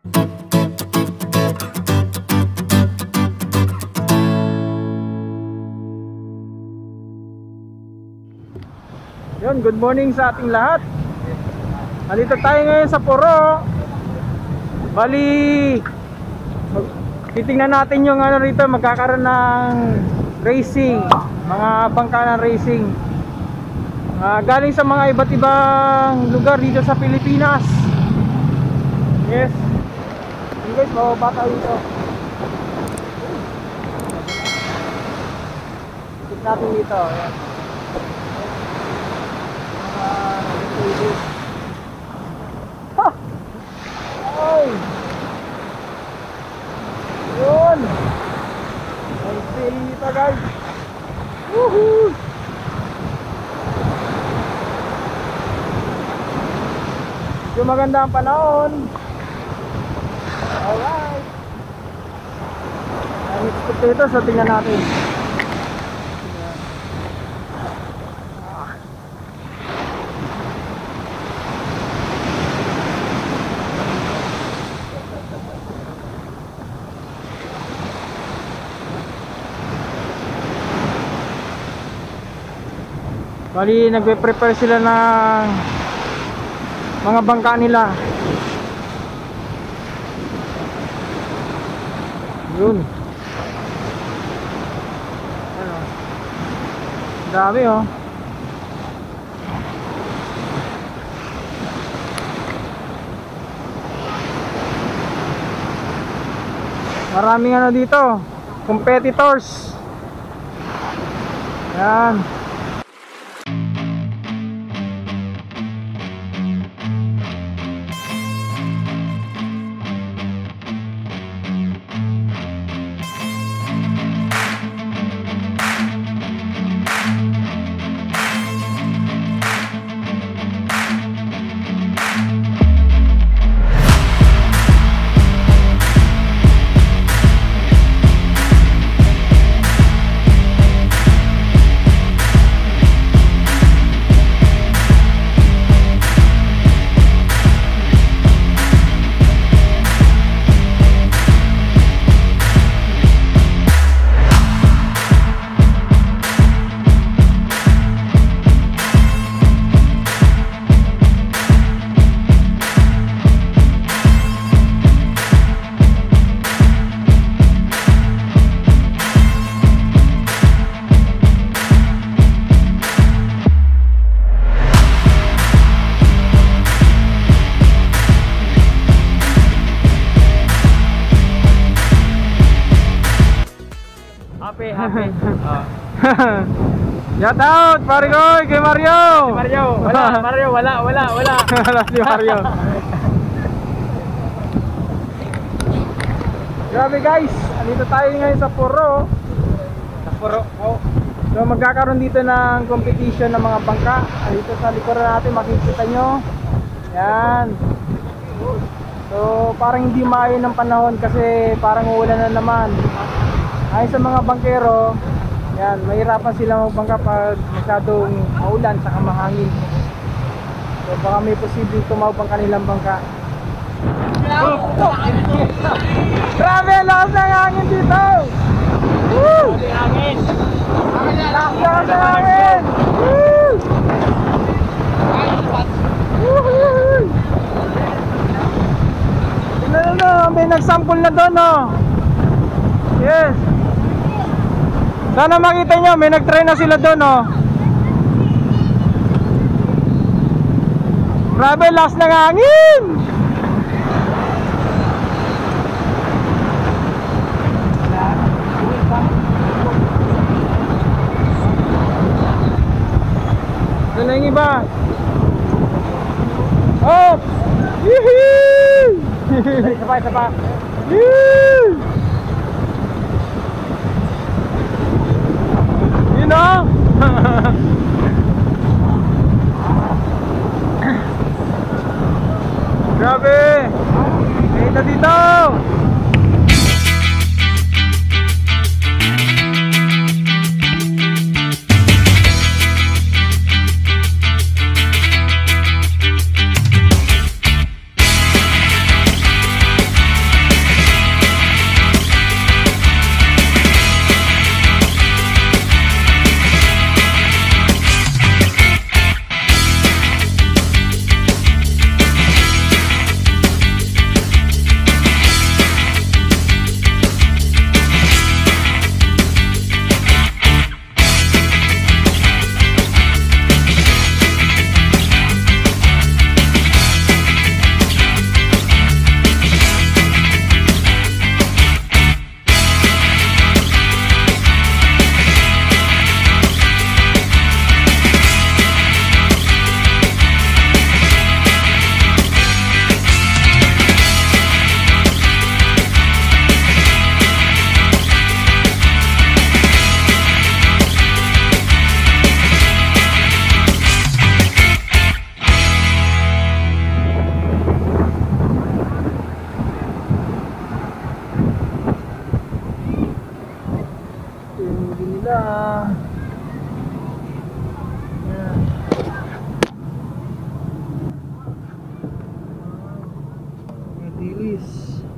Yun, good morning sa ating lahat. Nandito tayo ngayon sa Puro. Bali, titingnan natin yung ano rito, magkakaroon ng racing, mga bangka ng racing. Galing sa mga iba't ibang lugar dito sa Pilipinas. Yes. Yun guys, bababa tayo dito. Ikot natin dito. Ayan. Ha! Ay! Yun! Racing dito guys! Woohoo! Yung maganda ang panahon. Alright. Ang expect dito, so tingnan natin. Bali, nagpe-prepare sila ng mga bangka nila. Yun. Ano? Dami oh. Maraming ano dito, competitors. Yan. Happy. Shout out, pare ko, kay Mario. Si Mario, wala. Wala si Mario. Grabe guys, andito tayo ngayon sa Puro. Sa Puro. Oh. So magkakaroon dito ng competition ng mga bangka. Dito sa likuran natin makikita nyo. Yan. So parang hindi maayon ng panahon kasi parang uulan na naman. Ay sa mga bangkero, yan, mahirapan sila magbangka pag masyadong maulan sa mahangin. So baka may posibleng tumawag ang kanilang bangka. Grabe, lakas ng hangin dito! Woo! Lakas ng hangin! Woo! Tingnan na, may nagsample na doon, oh. Yes. Sana makita nyo, may nag-try na sila doon, oh. Grabe, lakas ng hangin! Doon na yung iba. Oh! Yee-hee! Isa pa. Yee! You know? Grabe! Kita dito! Yan. Dilis.